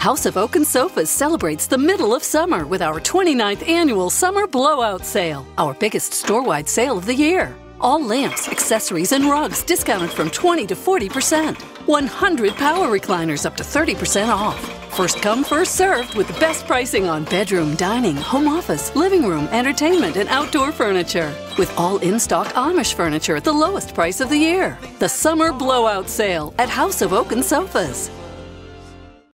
House of Oak and Sofas celebrates the middle of summer with our 29th annual Summer Blowout Sale, our biggest store-wide sale of the year. All lamps, accessories, and rugs discounted from 20 to 40%. 100 power recliners up to 30% off. First come, first served with the best pricing on bedroom, dining, home office, living room, entertainment, and outdoor furniture. With all in-stock Amish furniture at the lowest price of the year. The Summer Blowout Sale at House of Oak and Sofas.